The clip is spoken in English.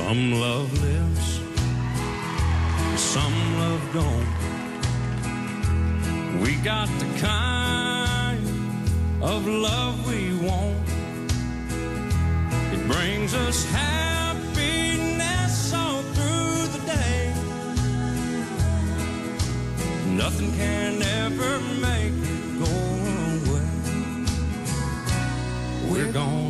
Some love lives, some love don't. We got the kind of love we want. It brings us happiness all through the day. Nothing can ever make it go away. We're gonna